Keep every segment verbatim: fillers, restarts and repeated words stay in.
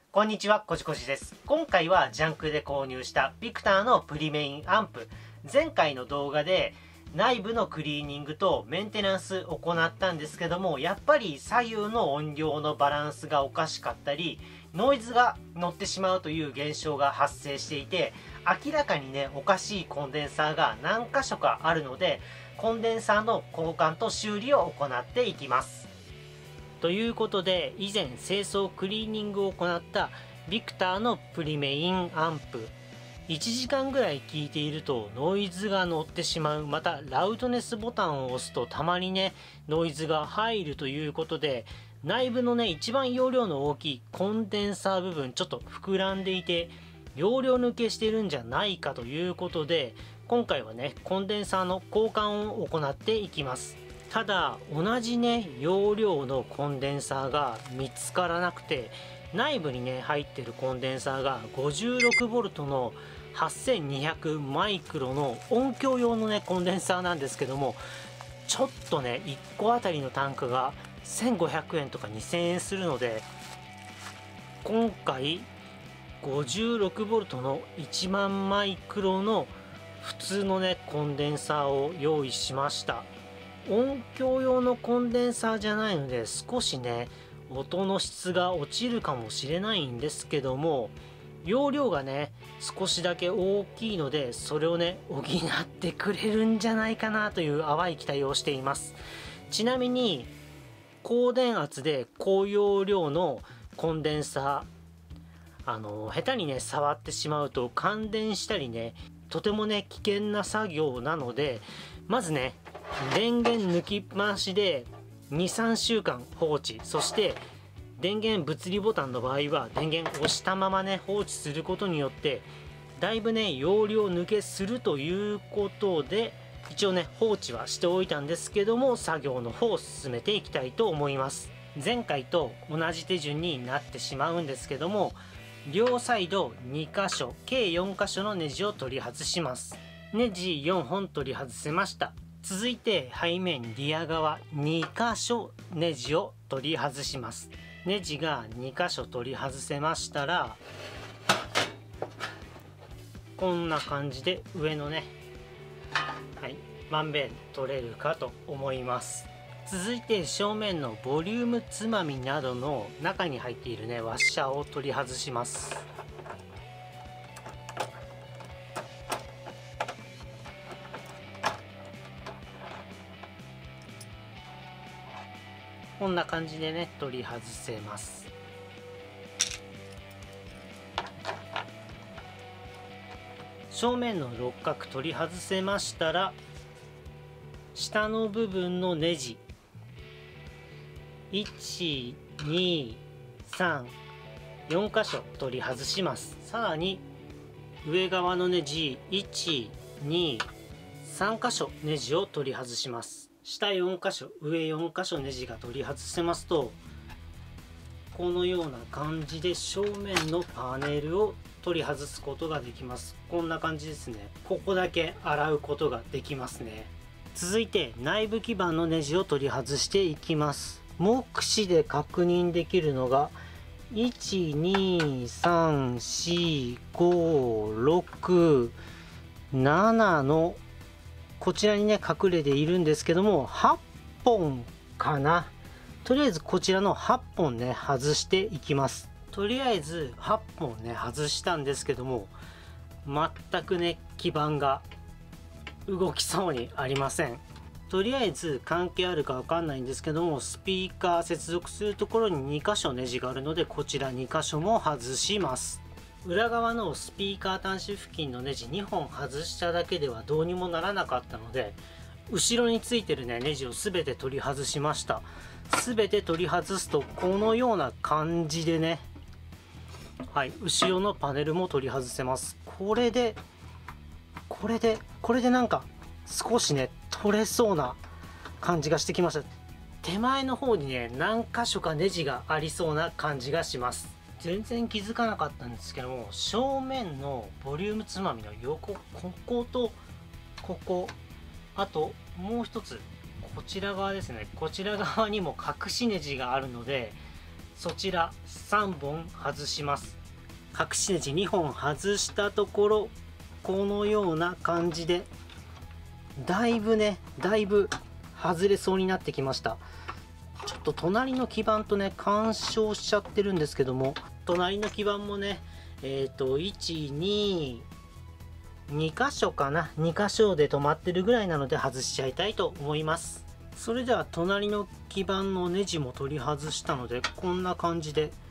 こんにちは、こじこじです。今回はジャンクで購入したビクターのプリメインアンプ。前回の動画で内部のクリーニングとメンテナンスを行ったんですけども、やっぱり左右の音量のバランスがおかしかったり、ノイズが乗ってしまうという現象が発生していて、明らかにね、おかしいコンデンサーが何箇所かあるので、コンデンサーの交換と修理を行っていきます。ということで、以前清掃クリーニングを行ったビクターのプリメインアンプ、いちじかんぐらい聞いているとノイズが乗ってしまう、またラウドネスボタンを押すとたまにねノイズが入るということで、内部のね一番容量の大きいコンデンサー部分ちょっと膨らんでいて容量抜けしてるんじゃないかということで、今回はねコンデンサーの交換を行っていきます。ただ同じね容量のコンデンサーが見つからなくて、内部にね入ってるコンデンサーが ごじゅうろくボルト のはっせんにひゃくマイクロの音響用のねコンデンサーなんですけども、ちょっとねいっこあたりの単価がせんごひゃくえんとかにせんえんするので、今回 ごじゅうろくボルト のいちまんマイクロの普通のねコンデンサーを用意しました。音響用のコンデンサーじゃないので少しね音の質が落ちるかもしれないんですけども、容量がね少しだけ大きいのでそれをね補ってくれるんじゃないかなという淡い期待をしています。ちなみに高電圧で高容量のコンデンサー、あの下手にね触ってしまうと感電したりね、とてもね危険な作業なので、まずね電源抜きっぱなしで にさんしゅうかん放置、そして電源物理ボタンの場合は電源押したままね放置することによってだいぶね容量抜けするということで、一応ね放置はしておいたんですけども、作業の方を進めていきたいと思います。前回と同じ手順になってしまうんですけども、両サイドにかしょ計よんかしょのネジを取り外します。ネジよんほん取り外せました。続いて背面リア側にかしょネジを取り外します。ネジがにかしょ取り外せましたら、こんな感じで上のね、はい、まんべん取れるかと思います。続いて正面のボリュームつまみなどの中に入っているねワッシャーを取り外します。こんな感じでね取り外せます。正面の六角取り外せましたら、下の部分のネジいち、に、さん、よんかしょ取り外します。さらに上側のネジいち、に、さんかしょネジを取り外します。下よんかしょ上よんかしょネジが取り外せますと、このような感じで正面のパネルを取り外すことができます。こんな感じですね。ここだけ洗うことができますね。続いて内部基板のネジを取り外していきます。目視で確認できるのがいち、に、さん、し、ご、ろく、ななのこちらにね隠れているんですけども、はっぽんかな。とりあえずこちらのはっぽんね外していきます。とりあえずはっぽんね外したんですけども、全くね基板が動きそうにありません。とりあえず関係あるかわかんないんですけども、スピーカー接続するところににかしょネジがあるので、こちらにかしょも外します。裏側のスピーカー端子付近のネジにほん外しただけではどうにもならなかったので、後ろについてるねネジを全て取り外しました。全て取り外すとこのような感じでね、はい、後ろのパネルも取り外せます。これでこれでこれでなんか少しね取れそうな感じがしてきました。手前の方にね何箇所かネジがありそうな感じがします。全然気づかなかったんですけども、正面のボリュームつまみの横、こことここ、あともう一つこちら側ですね、こちら側にも隠しネジがあるので、 そちらさんぼん外します。隠しネジにほん外したところ、このような感じでだいぶねだいぶ外れそうになってきました。ちょっと隣の基板とね干渉しちゃってるんですけども、隣の基板もねえっ、ー、といちにに箇所かな、に箇所で止まってるぐらいなので外しちゃいたいと思います。それでは隣の基板のネジも取り外したので、こんな感じで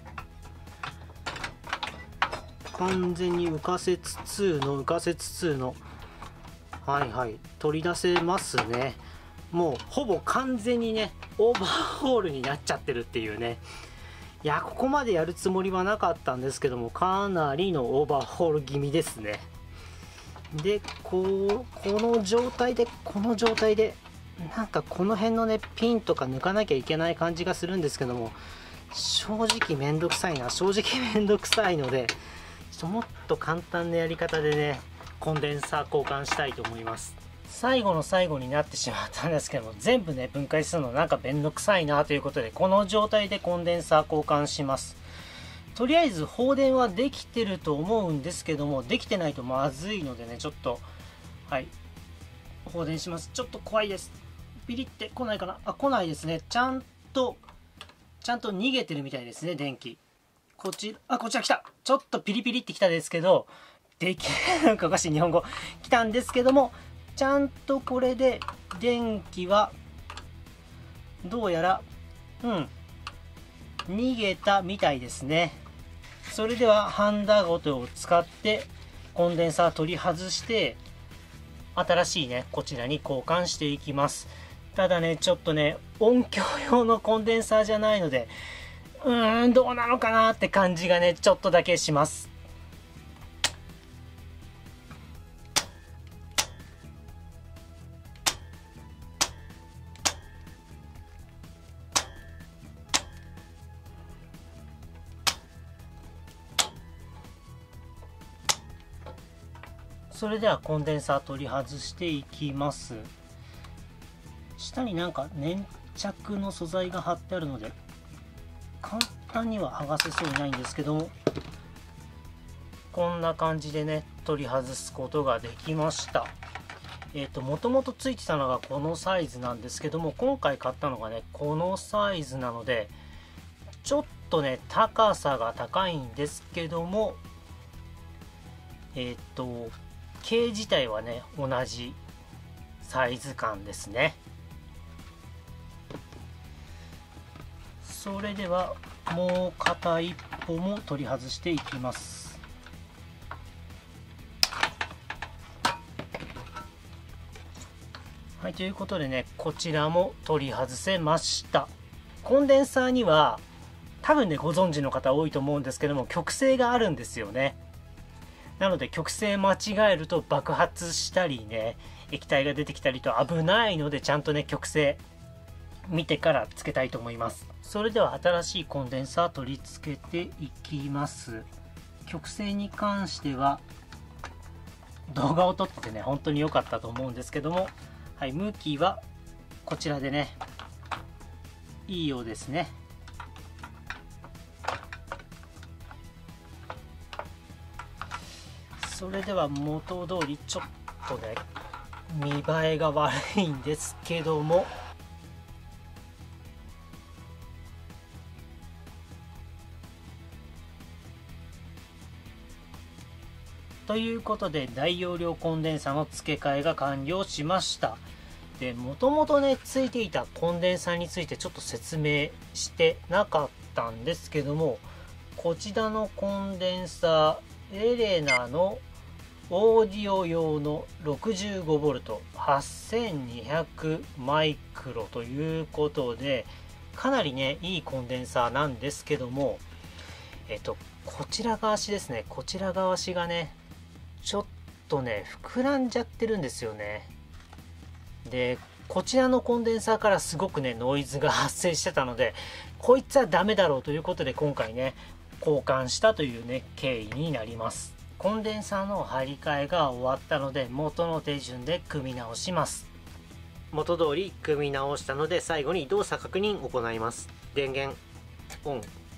完全に浮かせつつの浮かせつつのはいはい取り出せますね。もうほぼ完全にねオーバーホールになっちゃってるっていうね。いやここまでやるつもりはなかったんですけども、かなりのオーバーホール気味ですね。でこうこの状態でこの状態でなんかこの辺のねピンとか抜かなきゃいけない感じがするんですけども、正直めんどくさいな正直めんどくさいので、ちょっともっと簡単なやり方でねコンデンサー交換したいと思います。最後の最後になってしまったんですけども、全部ね分解するのなんかめんどくさいなということで、この状態でコンデンサー交換します。とりあえず放電はできてると思うんですけども、できてないとまずいのでね、ちょっとはい放電します。ちょっと怖いです。ピリって来ないかなあ、来ないですね。ちゃんとちゃんと逃げてるみたいですね、電気。こっちあこっちら来た。ちょっとピリピリってきたですけど、できなんかおかしい日本語来たんですけども、ちゃんとこれで電気はどうやらうん逃げたみたいですね。それではハンダゴテを使ってコンデンサー取り外して、新しいねこちらに交換していきます。ただねちょっとね音響用のコンデンサーじゃないので、うーんどうなのかなって感じがねちょっとだけします。それではコンデンサー取り外していきます。下になんか粘着の素材が貼ってあるので簡単には剥がせそうにないんですけども、こんな感じでね取り外すことができました。えっともともとついてたのがこのサイズなんですけども、今回買ったのがねこのサイズなので、ちょっとね高さが高いんですけども、えっと径自体はね同じサイズ感ですね。それではもう片一方も取り外していきます。はい、ということでねこちらも取り外せました。コンデンサーには多分ねご存知の方多いと思うんですけども、極性があるんですよね。なので極性間違えると爆発したりね液体が出てきたりと危ないので、ちゃんとね極性見てからつけたいと思います。それでは新しいコンデンサー取り付けていきます。極性に関しては動画を撮っててね本当に良かったと思うんですけども、はい、向きはこちらでねいいようですね。それでは元通りちょっとね見栄えが悪いんですけども、ということで大容量コンデンサの付け替えが完了しました。でもともとねついていたコンデンサについてちょっと説明してなかったんですけども、こちらのコンデンサーエレナのオーディオ用の ろくじゅうごボルト はっせんにひゃくマイクロということで、かなりねいいコンデンサーなんですけども、えっとこちら側足ですねこちら側足がねちょっとね膨らんじゃってるんですよね。でこちらのコンデンサーからすごくねノイズが発生してたので、こいつはダメだろうということで今回ね交換したというね経緯になります。コンデンサーの張り替えが終わったので元の手順で組み直します。元通り組み直したので最後に動作確認を行います。電源オン。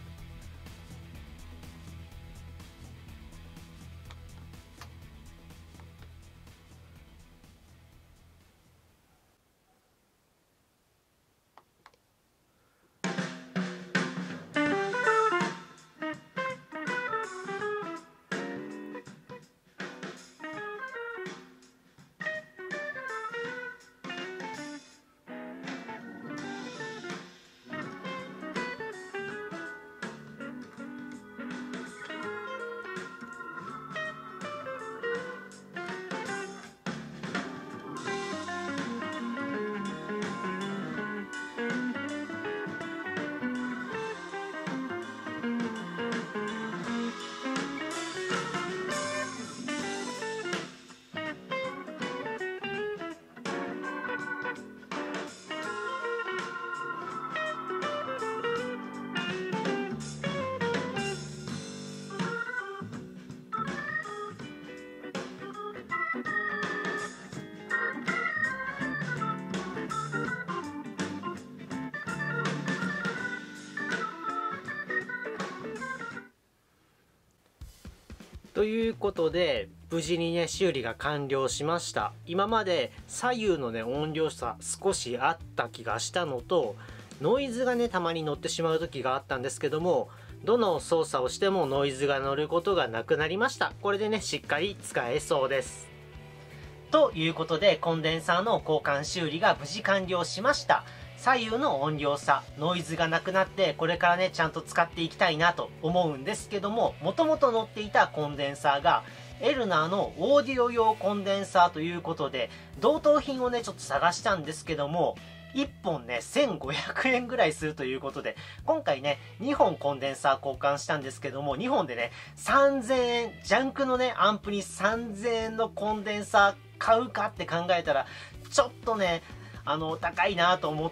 ということで無事にね修理が完了しました。今まで左右のね音量差少しあった気がしたのと、ノイズがねたまに乗ってしまう時があったんですけども、どの操作をしてもノイズが乗ることがなくなりました。これでねしっかり使えそうです。ということでコンデンサーの交換修理が無事完了しました。左右の音量差、ノイズがなくなって、これからねちゃんと使っていきたいなと思うんですけども、もともと乗っていたコンデンサーがエルナーのオーディオ用コンデンサーということで、同等品をねちょっと探したんですけども、いっぽんねせんごひゃくえんぐらいするということで、今回ねにほんコンデンサー交換したんですけども、にほんでねさんぜんえん、ジャンクのねアンプにさんぜんえんのコンデンサー買うかって考えたら、ちょっとねあの高いなと思って、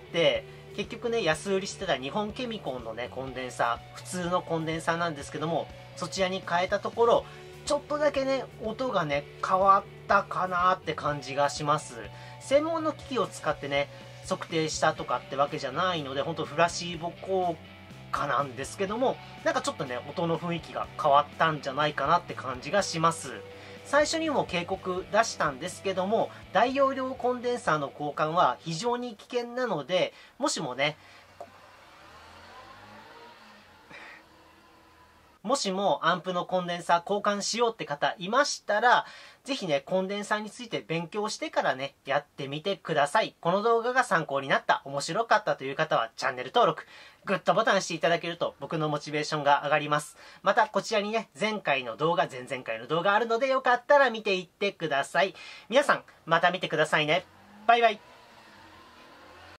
結局ね安売りしてた日本ケミコンのねコンデンサー、普通のコンデンサーなんですけども、そちらに変えたところちょっとだけね音がね変わったかなって感じがします。専門の機器を使ってね測定したとかってわけじゃないので、本当フラシーボ効果なんですけども、なんかちょっとね音の雰囲気が変わったんじゃないかなって感じがします。最初にも警告出したんですけども、大容量コンデンサーの交換は非常に危険なので、もしもねもしもアンプのコンデンサー交換しようって方いましたら、ぜひねコンデンサーについて勉強してからねやってみてください。この動画が参考になった、面白かったという方はチャンネル登録、グッドボタンしていただけると僕のモチベーションが上がります。またこちらにね前回の動画、前々回の動画あるので、よかったら見ていってください。皆さんまた見てくださいね。バイバイ。